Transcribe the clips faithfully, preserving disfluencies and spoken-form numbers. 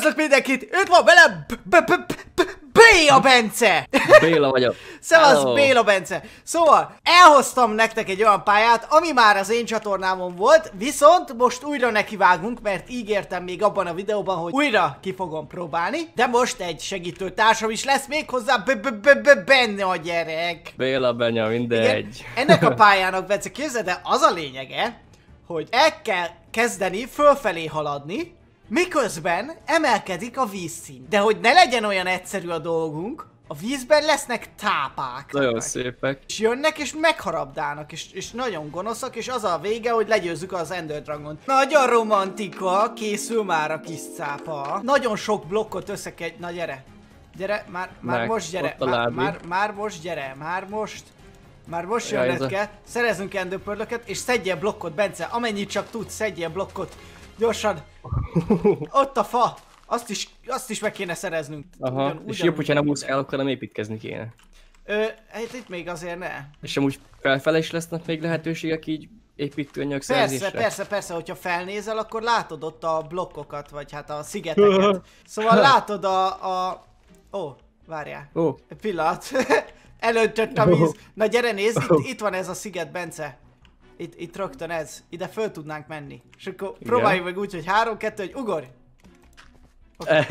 Üdvözlök mindenkit! Itt van velem Béla Bence! Béla vagyok. Szevasz, Béla Bence! Szóval, elhoztam nektek egy olyan pályát, ami már az én csatornámon volt, viszont most újra nekivágunk, mert ígértem még abban a videóban, hogy újra ki fogom próbálni, de most egy segítő társam is lesz, méghozzá benne a gyerek. Béla, Benya, mindegy. Ennek a pályának, Bence, képzeld el, az a lényege, hogy el kell kezdeni fölfelé haladni, miközben emelkedik a vízszint. De hogy ne legyen olyan egyszerű a dolgunk, a vízben lesznek tápák. Nagyon szépek. És jönnek és megharabdálnak, és, és nagyon gonoszak, és az a vége, hogy legyőzzük az Ender Dragont. Nagyon romantika, készül már a kis cápa. Nagyon sok blokkot össze kell... Na gyere! Gyere, már, már Meg, most gyere, már, már, már most gyere, már most. Már most Ja, jönned a... kell, szerezzünk endőpörlöket, és szedjél blokkot, Bence, amennyit csak tudsz, szedjél blokkot. Gyorsan! Ott a fa! Azt is, azt is meg kéne szereznünk. Aha, ugyan, és jobb, hogyha nem úsz el, akkor nem építkezni kéne. Ö, hát itt még azért ne. És amúgy felfele is lesznek még lehetőségek így építőanyag szerzésre? Persze, persze, persze, hogyha felnézel, akkor látod ott a blokkokat, vagy hát a szigeteket. Szóval látod a... a... Ó, várjál. Ó. Egy pillanat. Elöntött a víz. Na gyere, nézd, itt, itt van ez a sziget, Bence. Itt, itt rögtön ez. Ide föl tudnánk menni. És akkor igen, próbáljuk meg úgy, hogy három, kettő, egy ugorj! Okay.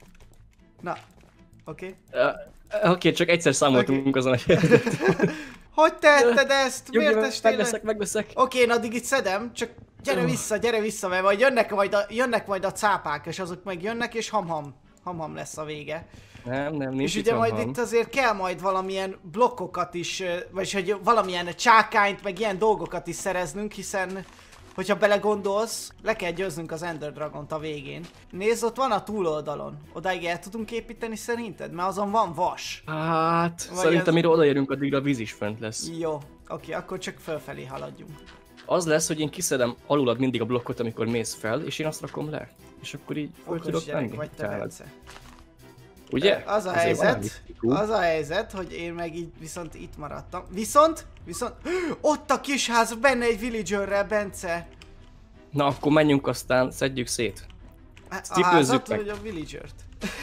Na, oké. Okay. Uh, oké, okay, csak egyszer számoltunk okay. azon a helyet. Hogy tetted ezt? Jó, miért testél? Megveszek, megveszek. Oké, okay, én addig itt szedem, csak gyere vissza, gyere vissza, mert majd jönnek majd a, jönnek majd a cápák, és azok meg jönnek, és ham-ham. Ham-ham lesz a vége. Nem, nem, nincs. És ugye majd ham. itt azért kell majd valamilyen blokkokat is, vagyis hogy valamilyen csákányt, meg ilyen dolgokat is szereznünk, hiszen hogyha belegondolsz, le kell győznünk az Ender Dragont a végén. Nézd, ott van a túloldalon. Odáig el tudunk építeni szerinted? Mert azon van vas. Hát, vagy szerintem ez... mire odaérünk, addigra a víz is fönt lesz. Jó, oké, akkor csak fölfelé haladjunk. Az lesz, hogy én kiszedem alulad mindig a blokkot, amikor mész fel, és én azt rakom le. És akkor így föl tudok menni. Vagy te, Bence. Ugye? Az a azért helyzet, az a helyzet, hogy én meg így viszont itt maradtam. Viszont, viszont, ott a kis ház, benne egy villagerrel, Bence. Na akkor menjünk, aztán szedjük szét. A házat, vagy a villagert?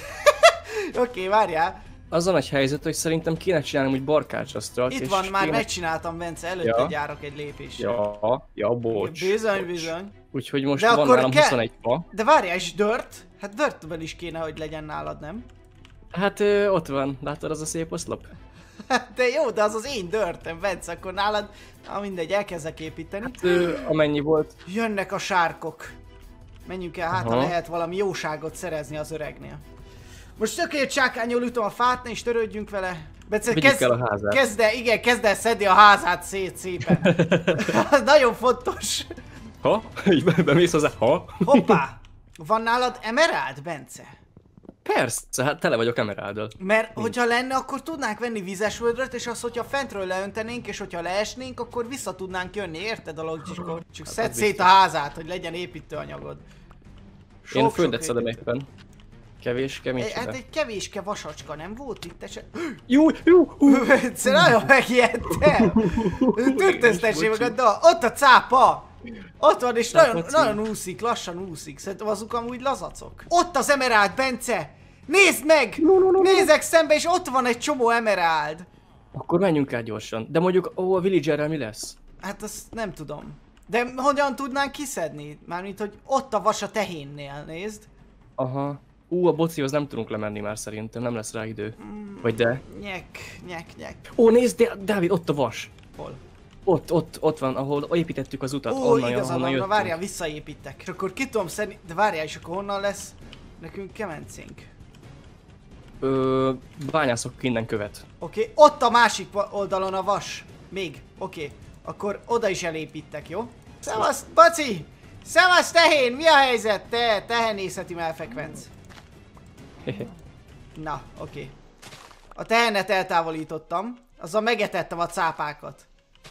Oké, okay, várjál. Az a nagy helyzet, hogy szerintem kéne csinálni úgy barkácsasztalt. Itt van, már kéne... megcsináltam, Bence, előtte ja. Járok egy lépéssel. Ja, ja, bocs. Bizony, bocs. bizony. Úgyhogy most de van nálam ke... huszonegy fa. De várjál, és dört? Hát dörtben is kéne, hogy legyen nálad, nem? Hát ö, ott van, látod az a szép oszlop? De jó, de az az én dörtem, Bence, akkor nálad, na mindegy, elkezdek építeni. Hát ö, amennyi volt. Jönnek a sárkok. Menjünk el, hát ha lehet valami jóságot szerezni az öregnél. Most tökélet csákányol ütöm a fát, ne is törődjünk vele. Bence, kezd, el a házát. Kezd el, igen, kezd el szedni a házát szét szépen. Nagyon fontos. Ha? Így bemész hozzá, ha? Hoppá! Van nálad emeráld, Bence? Persze, hát tele vagyok emeráldal. Mert hogyha lenne, akkor tudnánk venni vizes vödröt, és azt, hogyha fentről leöntenénk, és hogyha leesnénk, akkor vissza tudnánk jönni, érted a logicskor? Csak hát szedd szét a házát, hogy legyen építőanyagod. Sok, Én földet szedem éppen. Kevéske, mit Hát egy kevéske vasacska, nem volt itt eset? Jó, jó! Egyszer nagyon megijedtem! Törtöztessél magad, de ott a cápa! Ott van, és nagyon, nagyon úszik, lassan úszik. Szerintem azok amúgy lazacok. Ott az emeráld, Bence! Nézd meg! No, no, no, Nézek szembe, és ott van egy csomó emeráld. Akkor menjünk el gyorsan. De mondjuk, ó, a villagerrel mi lesz? Hát azt nem tudom. De hogyan tudnánk kiszedni? Mármint, hogy ott a vas a tehénnél, nézd. Aha. Ú, a bocihoz nem tudunk lemenni már szerintem, nem lesz rá idő. Vagy de? Nyek, nyek, nyek. Ó, nézd, Dávid, ott a vas. Hol? Ott, ott, ott van, ahol építettük az utat. Ó, onnan, igazán onnan van, várjál, visszaépítek. És akkor ki tudom szedni, de várjál, és akkor honnan lesz nekünk kemencénk? Ö, bányászok innen követ. Oké, okay. Ott a másik oldalon a vas. Még, oké. Okay. Akkor oda is elépítek, jó? Szevasz, Baci! Szevasz, tehén! Mi a helyzet? Te, tehenészeti melfekvenc. Na, oké. Okay. A tehenet eltávolítottam, azzal megetettem a cápákat.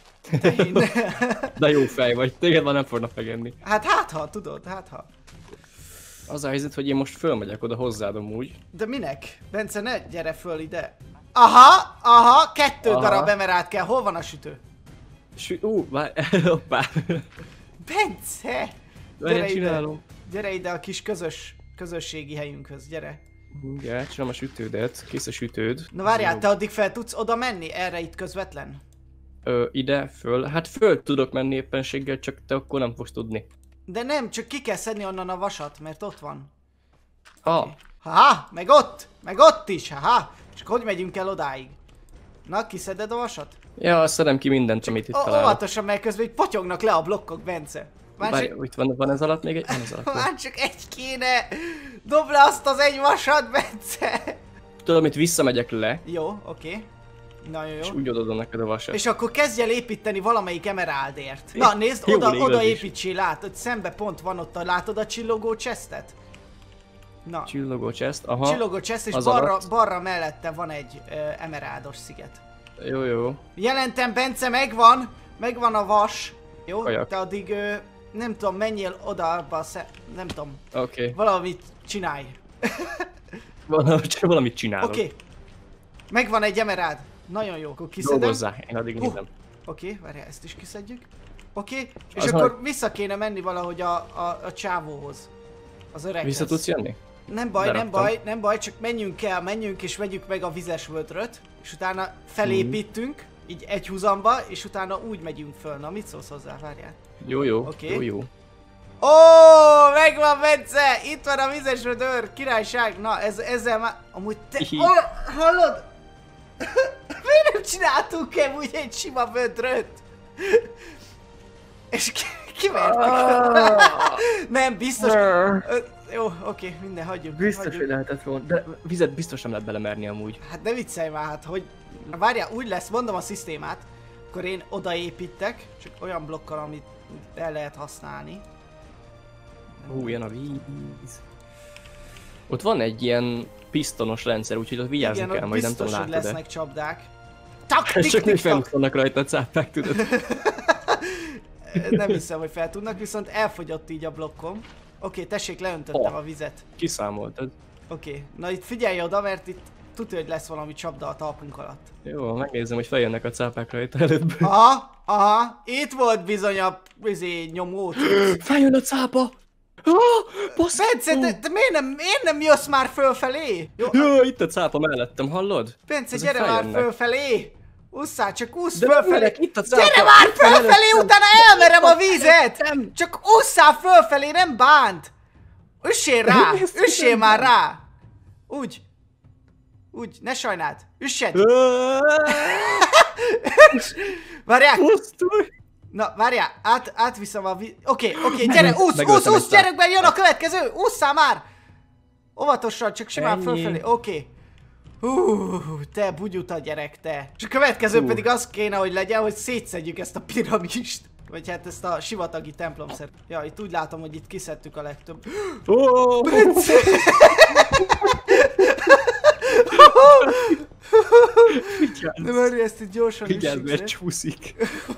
De jó fej vagy, téged már nem fognak megenni. Hát hát ha, tudod, hát ha. Az a helyzet, hogy én most fölmegyek oda hozzád amúgy. De minek? Bence, ne gyere föl ide. Aha, aha, kettő aha. darab emerált kell, hol van a sütő? Sü ú, várj, hoppá. Bence! Gyere ide, gyere ide a kis közös közösségi helyünkhöz, gyere. Igen, csinálom a sütődet, kész a sütőd. Na várjál, te addig fel tudsz oda menni, erre itt közvetlen? Ö, ide, föl, hát föl tudok menni éppenséggel, csak te akkor nem fogsz tudni. De nem, csak ki kell szedni onnan a vasat, mert ott van. Ah, Okay. Haha, meg ott, meg ott is, haha. És hogy megyünk el odáig? Na, kiszeded a vasat? ja, szedem ki mindent, amit itt találok. Óvatosan, mert közben így potyognak le a blokkok, Bence. Már Várj, csak... itt van, van ez alatt még egy? Van ez alatt. Már csak egy kéne! Dobd le azt az egy vasat, Bence! Tudom, itt visszamegyek le, Jó, oké. Nagyon jó. és úgy odaadom neked a vasat. És akkor kezdj el építeni valamelyik emeraldért. Na nézd, Jó, oda, igaz oda is. építsél, látod, szembe pont van ott, a, látod a csillogó chestet? Na, Csillogó chest, aha. csillogó chest, és az balra, alatt. balra mellette van egy uh, emeraldos sziget. Jó, jó. Jelentem, Bence, megvan! Megvan a vas. Jó? Kajak. Te addig, uh, nem tudom, menjél oda abba a sze... nem tudom, Oké. Okay. valamit csinálj. Valahogy valamit csinálok. Oké. Okay. Megvan egy emerald. Nagyon jó, akkor kiszedem. Dolgozzá, én addig Uh, nézem. Oké, okay, várjál, ezt is kiszedjük. Oké, okay. És Az akkor majd- vissza kéne menni valahogy a, a, a csávóhoz. Az öreghez. Vissza tudsz jönni? Nem baj, nem Beraktam. baj, nem baj, csak menjünk kell, menjünk és vegyük meg a vizes vödröt, és utána felépítünk, így egy húzamba, és utána úgy megyünk föl. Na, mit szólsz hozzá, várjál? Jó, jó, Oké. jó, jó. Ó, megvan, Bence! Itt van a vizes vödör, királyság! Na, ez, ezzel már... Amúgy te... Hihi. Oh, hallod? Miért nem csináltunk amúgy egy sima vödröt? És ki, kivertük. Nem, biztos... Ö, jó, oké, minden, hagyjuk. Biztos, hagyjuk. hogy lehetett volna, de vizet biztos nem lehet belemerni amúgy. Hát ne viccelj már, hát hogy... Várjál, úgy lesz, mondom a szisztémát, akkor én odaépítek, csak olyan blokkal, amit el lehet használni. Hú, jön a víz. Ott van egy ilyen pisztonos rendszer, úgyhogy ott vigyázni Igen, kell, ott majd nem biztos, tudom, hogy látod-e. lesznek csapdák. Tak, Ez tik, csak tik, még tak. felúszolnak rajta a cápák, tudod. Nem hiszem, hogy fel tudnak, viszont elfogyott így a blokkom. Oké, tessék, leöntöttem Oh. a vizet. Kiszámoltad. Oké, na itt figyelj oda, mert itt tudja, hogy lesz valami csapda a talpunk alatt. Jó, megnézem, hogy feljönnek a cápák rajta előbb. Aha, aha, itt volt bizony a izé, nyomó. Feljön a cápa! Ah, bassz! Bence, te, te miért, nem, miért nem jössz már fölfelé? Jó, Jó, itt a cápa mellettem, hallod? Bence, Ezek gyere már feljönnek. fölfelé! Usszál, csak úsz De nem fölfelé! merek, itt a cápa! Gyere már Itt van fölfelé, előttem. utána elmerem a vizet! Nem. Csak ússzál fölfelé, nem bánt! Üssél rá! Ezt Üssél nem már bánt. rá! Úgy! Úgy, ne sajnáld! Üssed! Várjál! Pusztulj! Na, várjál, át, átviszem a víz... Oké, oké, gyere, úsz, úsz, Megöltem úsz, egy gyerek be, jön a következő! Ússzál már! Óvatosan, csak simán Ennyi. fölfelé, oké. Hú, te bugyuta gyerek, te. És a következő Hú. pedig az kéne, hogy legyen, hogy szétszedjük ezt a piramist. Vagy hát ezt a sivatagi templomszert. Ja, itt úgy látom, hogy itt kiszedtük a legtöbb. Oh! De várj, ezt itt gyorsan Vigyázz, üssük mert szét. csúszik.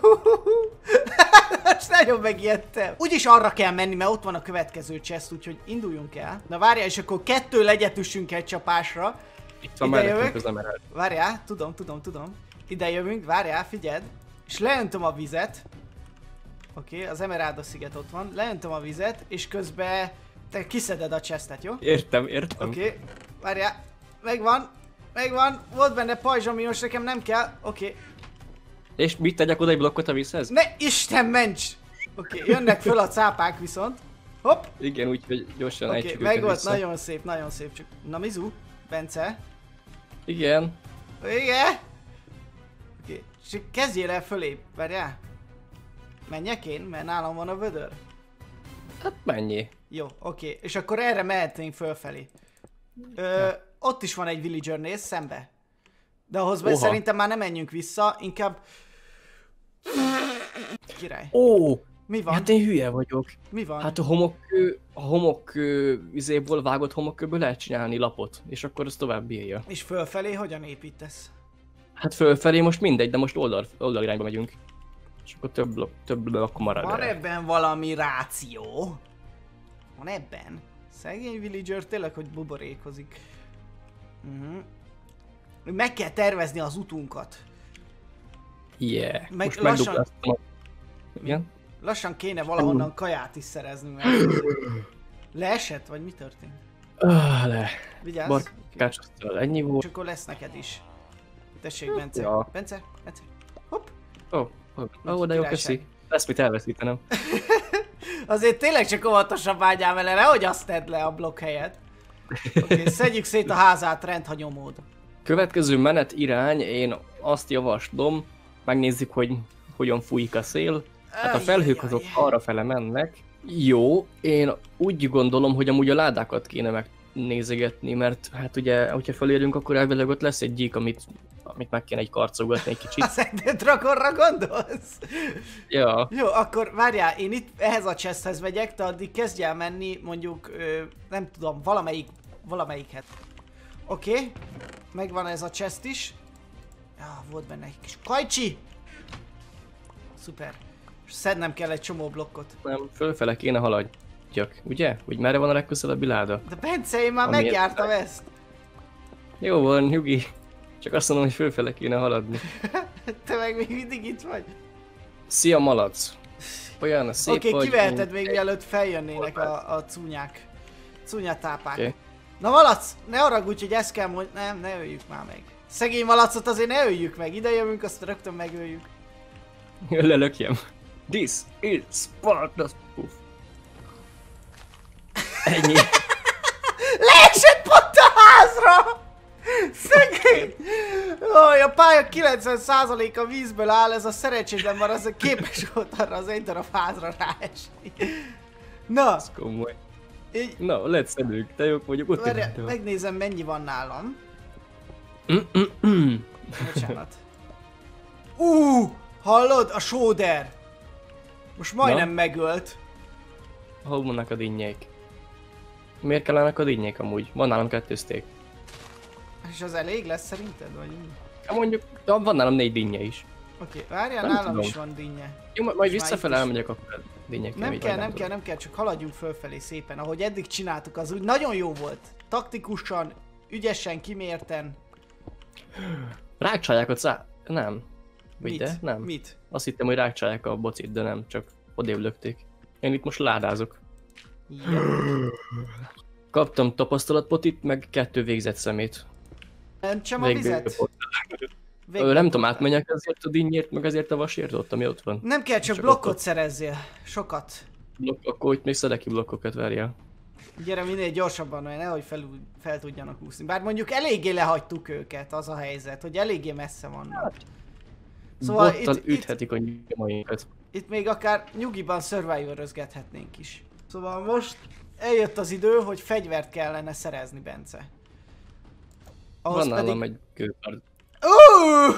Most nagyon megijedtem. Úgyis arra kell menni, mert ott van a következő chest, úgyhogy induljunk el. Na várjál, és akkor kettő legyet üssünk egy csapásra. Itt van Ide mellettünk jövök. az emerald. Várjál, tudom, tudom, tudom. Ide jövünk, várjál, figyeld. És leöntöm a vizet. Oké, okay, az emeraldos sziget ott van. Leöntöm a vizet, és közben te kiszeded a chestet, jó? Értem, értem. Oké, okay. Várjál. Megvan, megvan. Volt benne pajzs, ami most nekem nem kell. Oké. Okay. És mit tegyek oda egy blokkot a vízhez? Ne, Isten ments! Oké, okay, jönnek föl a cápák viszont. Hopp! Igen, úgyhogy gyorsan Oké, ejtsük okay, őket meg volt, vissza. nagyon szép, nagyon szép. Csak... Na Mizu, Bence. Igen. Igen? Oké, okay. Csak kezdjél el fölébb, várjál. Menjek én, mert nálam van a vödör. Hát mennyi? Jó, oké, okay. És akkor erre mehetnénk fölfelé. Ö, ott is van egy villager, nézd, szembe. De ahhoz be, Oha. szerintem már nem menjünk vissza, inkább... Király. Ó! Mi van? Hát én hülye vagyok. Mi van? Hát a homokkő, a homokkő izéból vágott homokkőből lehet csinálni lapot, és akkor az tovább bírja. És fölfelé hogyan építesz? Hát fölfelé most mindegy, de most oldal, oldal irányba megyünk. És akkor több blokk, több blokk marad Van el. ebben valami ráció? Van ebben? Szegény villager tényleg, hogy buborékozik. Uh-huh. Meg kell tervezni az utunkat. Yeah. Meg Most lassan- megdupláztam a... Igen? Lassan kéne valahonnan kaját is szerezni, mert... Leesett, vagy mi történt? Ah, le. Vigyázz. Barkácsoztál, ennyi volt. És akkor lesz neked is. Tessék, Bence. Ja. Bence, Bence. Hopp. Ó, oh, oh, oh, de jó, köszi. Lesz mit elveszítenem. Azért tényleg csak óvatosan vágyál vele, nehogy azt tedd le a blokk helyet. Oké, okay, szedjük szét a házát rendhagyomód. Következő menet irány, én azt javaslom, megnézzük, hogy hogyan fújik a szél. Hát a felhők azok arrafele mennek. Jó, én úgy gondolom, hogy amúgy a ládákat kéne megnézegetni, mert hát ugye, hogyha felérünk, akkor elvileg ott lesz egy gyík, amit, amit meg kéne egy karcogatni egy kicsit. Az egy dragonra gondolsz? Ja. Jó, akkor várjál, én itt ehhez a chesthez megyek, te addig kezdj el menni, mondjuk, ö, nem tudom, valamelyik, valamelyikhez. Oké, okay. Megvan ez a chest is. Ja, volt benne egy kis kajcsi. Szuper. És szednem kell egy csomó blokkot. Nem, fölfele kéne haladjak, ugye? Hogy merre van a legközelebbi láda? De Bence, én már Amiért megjártam ezt. Jó van, nyugi. Csak azt mondom, hogy fölfele kéne haladni. Te meg még mindig itt vagy. Szia, malac! Olyan szép Oké, vagy. kiveheted még mielőtt feljönnének a, a cúnyák. Cúnyatápák. Okay. Na malac, ne haragudj, hogy ezt kell mondani. Nem, ne öljük már meg. Szegény malacot azért ne öljük meg. Ide jövünk, azt rögtön megöljük. Lelökjem. This is Sparta's Puff. Ennyi. Leesett pont a házra! Szegény! Ó, a pálya kilencven százaléka vízből áll, ez a szerencsétlen már az képes volt arra az egy darab házra ráesni. Na! Ez komoly. Így... Na, let's elők, te jók vagyok, ott Várj, megnézem mennyi van nálam. Bocsánat. Uh, hallod? A sóder! Most majdnem Na? megölt. Hol vannak a dinnyék? Miért kellenek a dinnyék amúgy? Van nálam kettő steak. És az elég lesz szerinted, vagy mi? Hát mondjuk, van nálam négy dinnye is. Oké, okay, várjál, nálam tudom. is van dinnye. Jó, majd visszafele elmegyek, akkor dinnyek. Nem kell, nem kell, nem kell, csak haladjunk fölfelé szépen. Ahogy eddig csináltuk, az úgy nagyon jó volt. Taktikusan, ügyesen, kimérten. Rákcsálják a szá... Nem. Mit? De? Nem. Mit? Azt hittem, hogy rákcsálják a bocit, de nem, csak odébb lökték. Én itt most ládázok. Ja. Kaptam tapasztalatpotit, meg kettő végzett szemét. Nem csak a vizet? Ö, nem tudom, átmenjek ezért a dinnyért, meg ezért a vasért ott, ami ott van. Nem kell, csak, csak blokkot szerezzél. Sokat. Blokk, akkor itt még szedek ki blokkokat, várjál. Gyere minél gyorsabban, hogy nehogy fel, fel tudjanak úszni. Bár mondjuk eléggé lehagytuk őket, az a helyzet, hogy eléggé messze vannak. Hát, szóval itt, üthetik itt, a nyomaikat. Itt még akár nyugiban survivor-özgethetnénk is. Szóval most eljött az idő, hogy fegyvert kellene szerezni, Bence. Ahhoz van nálam pedig... egy kőkard. Uuuuh!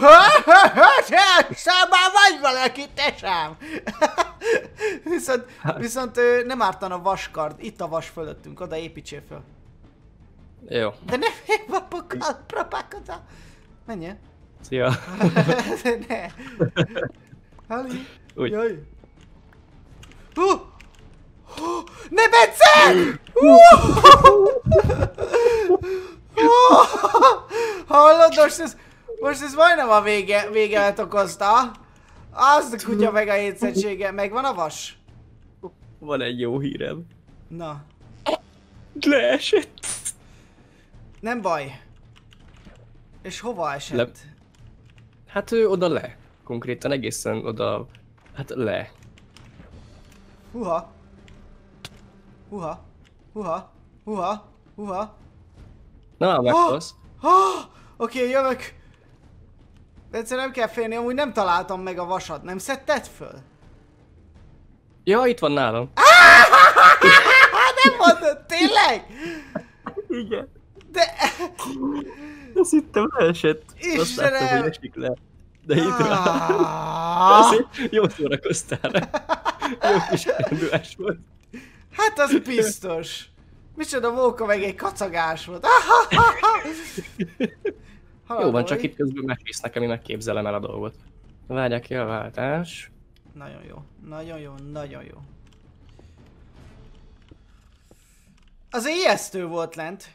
Már vagy valaki, tesám! viszont, viszont nem ártana a vaskard, itt a vas fölöttünk, oda építsél föl. Jó. De ne félj, propákodza! Menjél. Szia. ne. Halli. Úgy. Jaj. Uh! Uh! Ne, Bence! Uh! Uh! Hallod, most ez, most ez majdnem a vége, végemet okozta. Az a kutya meg a hétszersége. Megvan a vas? Van egy jó hírem. Na. Leesett. Nem baj. És hova esett? Le... Hát ő oda le. Konkrétan egészen oda... Hát le. Huha. Huha. Huha. Huha. Huha. Na, meghalsz. Oh! Oh! Oké, okay, jövök. De egyszerűen nem kell félni, amúgy nem találtam meg a vasat. Nem szedted föl? Ja, itt van nálam. Nem mondod, tényleg? Igen. De... Azt hittem leesett. Istenem. Azt láttam, hogy esik le. De itt rá. Azért jó szórakoztál. Jó kis rendülés volt. Hát az biztos. Micsoda móka meg egy kacagás volt. Jó van, csak itt közben megvisz nekem, én megképzelem el a dolgot. Várják ki a váltás. Nagyon jó, nagyon jó, nagyon jó. Az ijesztő volt lent.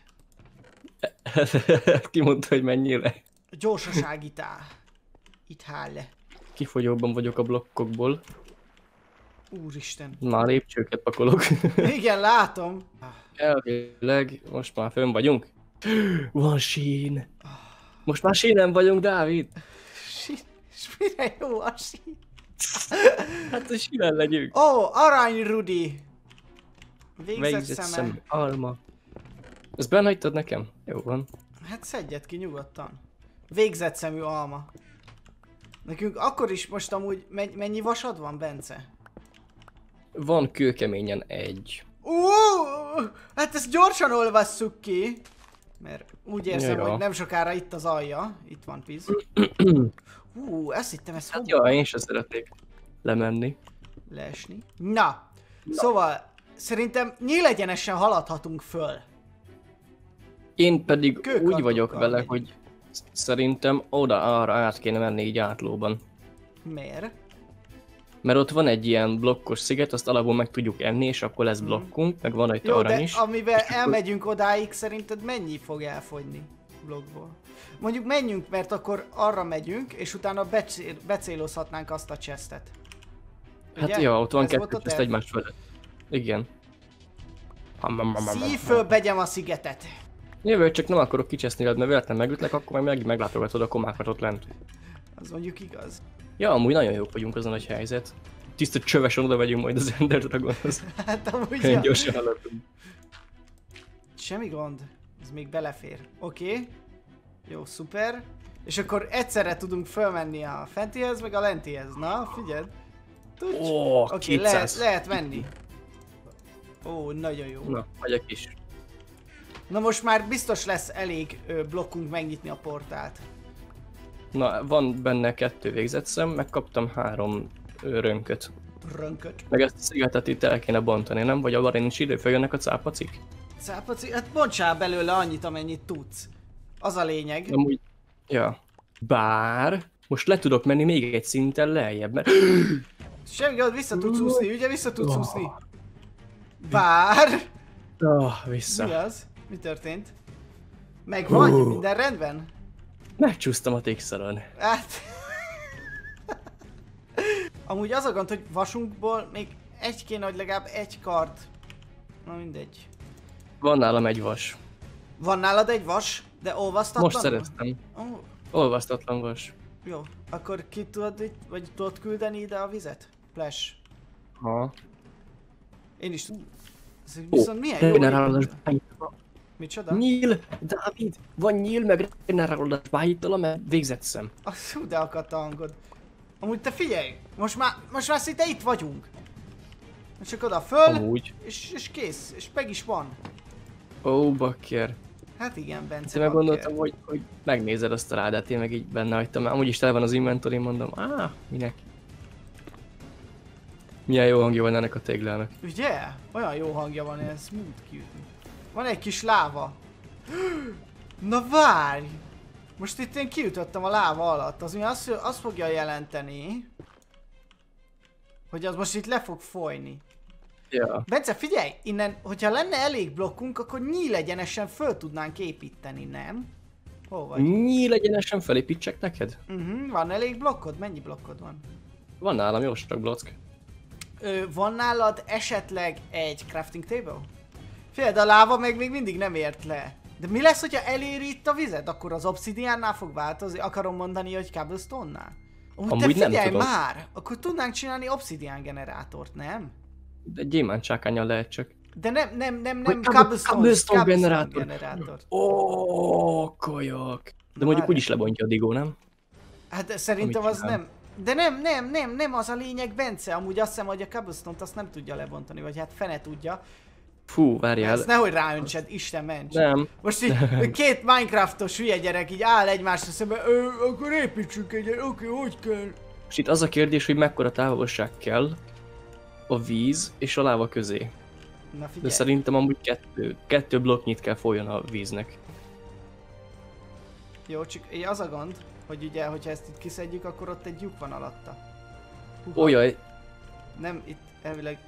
Ki mondta, hogy menjél le? A gyorsaság itt áll. Itt áll le. Kifogyóban vagyok a blokkokból. Úristen. Már lépcsőket pakolok. Igen, látom. Elvileg most már fönn vagyunk. Van sín. Most már sínen vagyunk, Dávid. Sí- És mire jó a sín? Hát a sínen legyünk. Ó, oh, arany Rudi. Végzett Végzett szeme. szem, alma. Ezt benhagytad nekem? Jó van. Hát szedjed ki nyugodtan. Végzett szemű alma. Nekünk akkor is most amúgy me- mennyi vasad van, Bence? Van kőkeményen egy. Uh, hát ezt gyorsan olvasszuk ki. Mert úgy érzem, Ja. hogy nem sokára itt az alja. Itt van Piz. Hú, ezt hittem, ezt Hát hova ja, én sem szeretnék lemenni. leesni. Na, szóval szerintem nyílegyenesen haladhatunk föl. Én pedig úgy Kőkartokkal vagyok vele, megyünk. hogy szerintem oda-arra át kéne menni így átlóban. Miért? Mert ott van egy ilyen blokkos sziget, azt alapból meg tudjuk enni, és akkor lesz blokkunk, meg van egy Jó, arany de is. amivel és akkor- elmegyünk odáig, szerinted mennyi fog elfogyni blokkból? Mondjuk menjünk, mert akkor arra megyünk, és utána becél, becélozhatnánk azt a chestet. Hát Ugye? ja, ott van Ez volt kettő, a ezt terv? egymás fölött. Igen. Szív föl, begyem a szigetet. Jövő, csak nem akarok kicseszni veled, mert véletlen megütlek, akkor majd meg meglátogatod a komákat ott lent. Az mondjuk igaz. Ja, amúgy nagyon jók vagyunk, az a nagy helyzet. Tiszta csövesen oda megyünk majd az Ender Dragonhoz. Hát amúgy Olyan ja. gyorsan haladunk. Semmi gond. Ez még belefér. Oké. Okay. Jó, szuper. És akkor egyszerre tudunk fölmenni a fentihez, meg a lentihez. Na, figyeld. Tudj. Ó, Oké, okay, lehet, kétszáz. lehet menni. Ó, nagyon jó. Na, megyek is. Na most már biztos lesz elég ö, blokkunk megnyitni a portált. Na, van benne kettő végzett szem, megkaptam három ö, rönköt. Rönköt. Meg ezt a szigetet itt el kéne bontani, nem? Vagy arra nincs idő, följönnek a cápacik? Cápaci, hát bontsál belőle annyit, amennyit tudsz. Az a lényeg. Amúgy... Ja. Bár... Most le tudok menni még egy szinten lejjebb, mert... Semmi gond, vissza tudsz úszni, ugye? Vissza tudsz úszni. Bár... Oh, Mi vissza. az? Mi történt? Megvan? Minden rendben? Megcsúsztam a tixeron. Hát... Amúgy az a gond, hogy vasunkból még egy kéne, hogy legalább egy kard. Na mindegy. Van nálam egy vas. Van nálad egy vas, de olvasztatlan? Most szereztem. Ó, Olvasztatlan vas. jó. Akkor ki tudod itt, vagy tudod küldeni ide a vizet? Flash. Ha. Én is tudom. Ez Ó, viszont milyen jó regenerálódás építő. beállítva. Micsoda? Nyíl! Dávid! Van nyíl, meg regenerálódás beállítalom, mert végzett szem. Ah, hú, de akadt a hangod. Amúgy te figyelj! Most már, most már szinte itt vagyunk. Most csak oda föl, Amúgy. és, és kész. És meg is van. Ó, bakker. Hát igen, Bence. Te meg bakker. gondoltam, hogy, hogy megnézed azt a rádát, én meg így benne hagytam. Amúgy is tele van az inventory, mondom, áh, minek? Milyen jó hangja van ennek a téglának. Ugye? Olyan jó hangja van, ez smooth cute. Van egy kis láva. Na várj! Most itt én kiütöttem a láva alatt, az mi azt, azt fogja jelenteni, hogy az most itt le fog folyni. Ja. Bence, figyelj! Innen, hogyha lenne elég blokkunk, akkor nyílegyenesen föl tudnánk építeni, nem? Hol vagy? Nyíl egyenesen felépítsek neked? Uh-huh, van elég blokkod? Mennyi blokkod van? Van nálam jó sok block. Ö, van nálad esetleg egy crafting table? Figyeld, a láva meg még mindig nem ért le. De mi lesz, hogyha eléri itt a vizet? Akkor az obsidiánnál fog változni? Akarom mondani, hogy cobblestone-nál? Amúgy, Amúgy te nem figyelj tudom. már! Akkor tudnánk csinálni obsidian generátort, nem? De gyémánt csákánnyal lehet csak. De nem, nem, nem, nem, Hogy cobblestone, cobblestone cobblestone generátor. generátort. Ó, kajak. De mondjuk várj. úgyis lebontja a digó, nem? Hát szerintem Amit az csinál. nem. De nem, nem, nem, nem az a lényeg, Bence. Amúgy azt hiszem, hogy a cobblestone-t azt nem tudja lebontani, vagy hát fene tudja. Fú, várjál. Ezt nehogy ráöntsed, Isten ments. Nem. Most így két Minecraftos hülye gyerek így áll egymásra szemben, ö, akkor építsünk egyet, oké, hogy kell. És itt az a kérdés, hogy mekkora távolság kell a víz és a láva közé. Na De figyelj, szerintem amúgy kettő, kettő blokknyit kell folyjon a víznek. jó, csak így az a gond, hogy ugye, hogyha ezt itt kiszedjük, akkor ott egy lyuk van alatta. Húha, Olyaj. Nem, itt elvileg...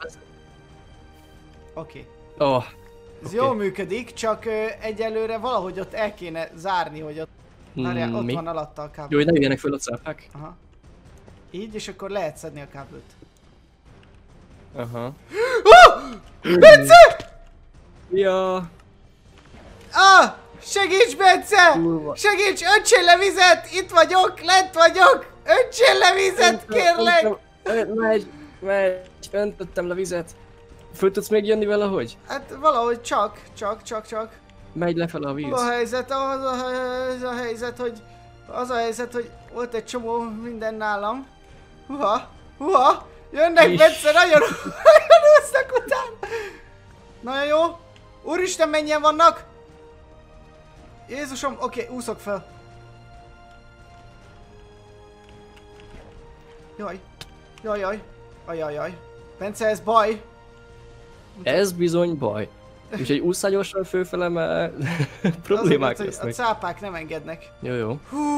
Oké. Oh, Ez Oké. jól működik, csak ö, egyelőre valahogy ott el kéne zárni, hogy ott... Várjál, ott mi? van alatta a kábel. Jó, hogy ne jöjjenek föl a cápák. Aha. Így, és akkor lehet szedni a kábelt. Aha. Oh! Bence! Ja. Ah! Segíts, Bence! Kurva. Segíts, öntsél le vizet! Itt vagyok, lent vagyok! Öntsél le vizet, kérlek! Megy, megy, öntöttem le vizet. Föl tudsz még jönni valahogy? Hát valahogy csak, csak, csak, csak. Megy lefele a víz. A helyzet, az a, az a helyzet, hogy... Az a helyzet, hogy volt egy csomó minden nálam. Uha, uha! Jönnek, Bence, nagyon, nagyon úsznak után! Nagyon jó! Úristen, mennyien vannak? Jézusom, oké, okay, úszok fel. Jaj, jaj, jaj, ajajaj. Bence, ez baj. Ez bizony baj. Úgyhogy úszál gyorsan fölfele, mert problémák azért, lesznek. a cápák nem engednek. Jó, jó.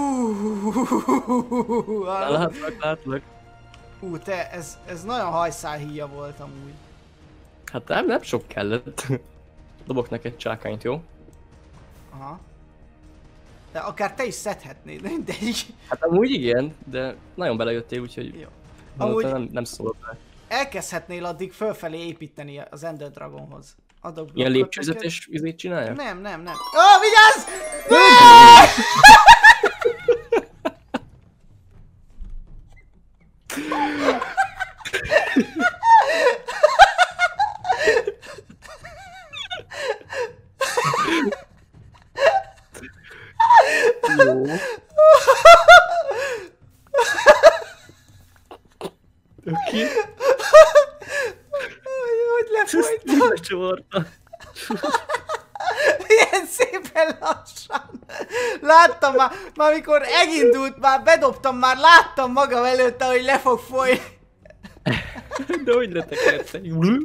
Hú, Látlak, látlak. Hú, te, ez, ez nagyon hajszálhíja volt amúgy. Hát nem, nem sok kellett. Dobok neked csákányt, jó? Aha. De akár te is szedhetnéd, mindegy. Hát amúgy igen, de nagyon belejöttél, úgyhogy Jó. amúgy... Amúgy nem, nem szólok rá. elkezdhetnél addig fölfelé építeni az Ender Dragonhoz. Adok Ilyen blokkot lépcsőzetes vizét csinálja? neked. Nem, nem, nem. Ó, oh, vigyázz! Jó. Oké. Hogy lefolytam? Lecsavarta. Ilyen szépen lassan. Láttam már, már mikor elindult, már bedobtam, már láttam magam előtte, hogy le fog folyni. De hogy letekerte?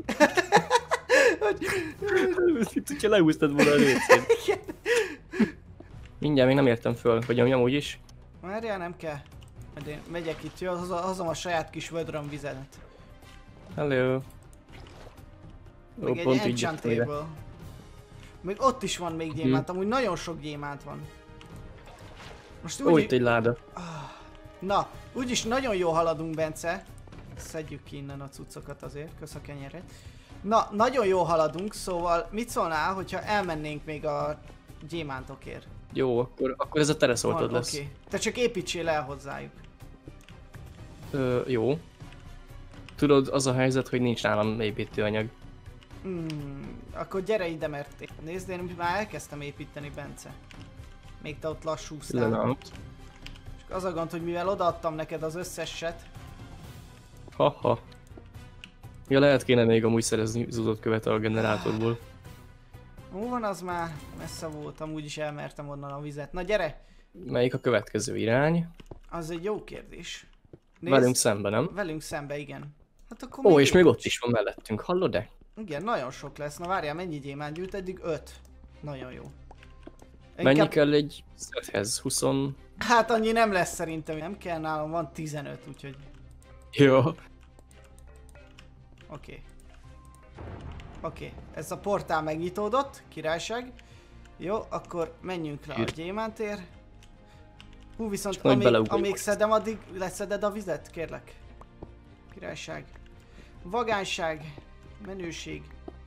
Itt, hogyha leúsztad volna a lécét. Mindjárt még nem értem föl, hogy amúgy is. Várjál, nem kell. Majd én megyek itt, jó, hozom a saját kis vödröm vizedet. Hello. Meg Ó, egy pont így enchant jöttem ide. table. Még ott is van még gyémánt, amúgy nagyon sok gyémánt van. Most Ó, úgy... itt egy láda. Na, úgyis nagyon jól haladunk, Bence. Szedjük ki innen a cuccokat azért, kösz a kenyeret. Na, nagyon jól haladunk, szóval mit szólnál, hogyha elmennénk még a gyémántokért? Jó, akkor, akkor ez a te reszoltod lesz. Oké. Te csak építsél el hozzájuk. Ö, jó. Tudod, az a helyzet, hogy nincs nálam építőanyag. Hmm, akkor gyere ide, mert nézd, én már elkezdtem építeni, Bence. Még te ott lassúztál. Pillanat. És az a gond, hogy mivel odaadtam neked az összeset. Haha. Ja, lehet kéne még amúgy szerezni zúzott követ a generátorból. Hol van az már? Messze volt, amúgy is elmertem onnan a vizet. Na gyere! Melyik a következő irány? Az egy jó kérdés. Nézd, Velünk szembe, nem? Velünk szembe, igen. Hát akkor Ó, és még ott építs. is van mellettünk, hallod-e? Igen, nagyon sok lesz. Na várjál, mennyi gyémánt gyűjt eddig? öt. Nagyon jó. Mennyi Inkább- kell egy szethez? húsz? Hát annyi nem lesz szerintem. Nem kell, nálam van tizenöt, úgyhogy... Jó. Oké. Okay. Oké, okay. Ez a portál megnyitódott, királyság. Jó, akkor menjünk le a gyémántért. Hú, viszont Csak majd amíg, beleugorjuk. amíg szedem, addig leszeded a vizet, kérlek. Királyság. Vagányság. Menőség.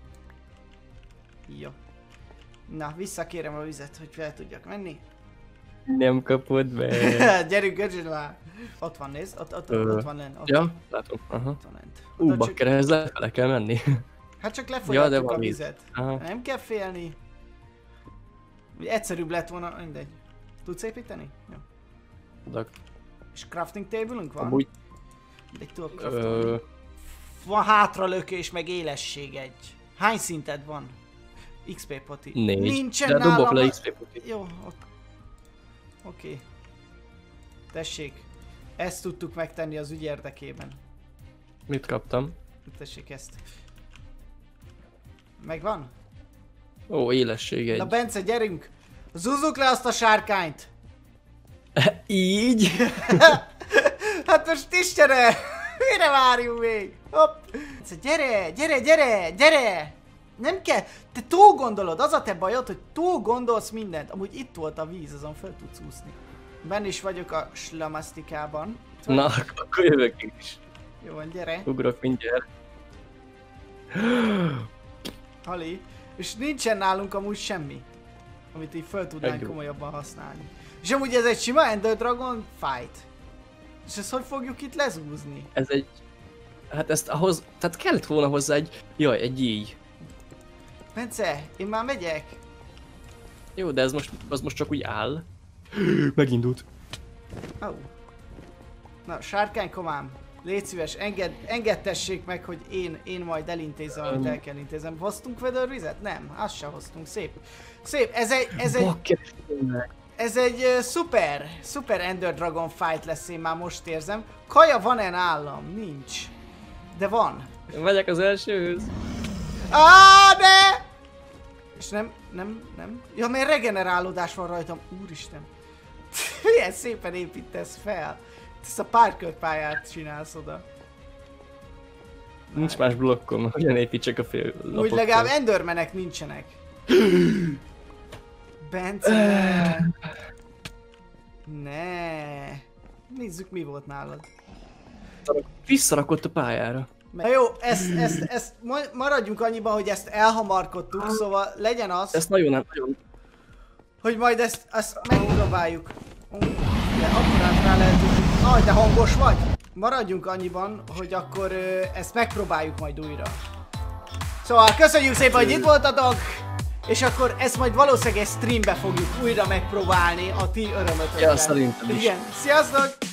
Jó. Na, visszakérem a vizet, hogy fel tudjak menni. Nem kapod be. Gyerünk, öcsön már! Ott van, nézd, ott, ott, Ö, ott van lent. Ott, Ja, látom. Aha. ott van lent. Ú, Oda csak- bakker, ehhez lefele kell menni. Hát csak Ja, de lefolyatjuk van a víz. vizet. Aha. Nem kell félni. Ugye egyszerűbb lett volna, mindegy. Tudsz építeni? Jó. Oda- És crafting table-ünk van? Amúgy, Mindegy, tudok ö, craftolni. Van hátralökés, meg élesség egy. Hány szinted van? iksz pé poti. négy. Nincsen de dobok nálam le a- iksz pé potit. Jó, ok. Oké. Tessék. Ezt tudtuk megtenni az ügy érdekében. Mit kaptam? Tessék ezt. Megvan? Ó, élesség egy. Na Bence, gyerünk! Zúzzuk le azt a sárkányt! Így? Hát most Istene! Mire várjunk még? Hopp! Bence, gyere, gyere, gyere, gyere! Nem kell, te túl gondolod, az a te bajod, hogy túl gondolsz mindent. Amúgy itt volt a víz, azon fel tudsz úszni. Benn is vagyok a slamasztikában. Na, akkor jövök én is. Jó van, gyere. Ugrok mindjárt. Hali. És nincsen nálunk amúgy semmi, amit így föl tudnánk Egy komolyabban használni. És amúgy ez egy sima Ender Dragon fight. És ezt hogy fogjuk itt lezúzni? Ez egy... Hát ezt ahhoz... Tehát kellett volna hozzá egy... Jaj, egy így. Bence, én már megyek. Jó, de ez most, az most csak úgy áll. Megindult. Oh. Na, sárkánykomám, légy szíves, enged, engedtessék meg, hogy én, én majd elintézem, amit el kell intézem. Hoztunk vödörvizet? Nem, azt sem hoztunk. Szép. Szép, ez egy, ez egy, ez egy uh, szuper, szuper Ender Dragon fight lesz, én már most érzem. Kaja van-e nálam? Nincs. De van. Én megyek az elsőhöz. Áááá, de! És nem, nem, nem. Ja, mert regenerálódás van rajtam. Úristen. Milyen szépen építesz fel. Ezt a párkörpályát csinálsz oda. Nincs más blokkom, hogyan építsek a fél lapokkal. Úgy legalább endermenek nincsenek. Bence. Ne. Nézzük, mi volt nálad. Visszarakott a pályára. Na jó, ezt, ezt, ezt maradjunk annyiban, hogy ezt elhamarkodtuk, szóval legyen az, ezt nagyon nem, nagyon... hogy majd ezt, ezt megpróbáljuk. De akkor át rá lehet, hogy... Aj, de hangos vagy! Maradjunk annyiban, hogy akkor ö, ezt megpróbáljuk majd újra. Szóval köszönjük szépen, hogy itt voltatok! És akkor ezt majd valószínűleg egy streambe fogjuk újra megpróbálni a ti örömötökkel. Ja, szerintem is. Igen, sziasztok!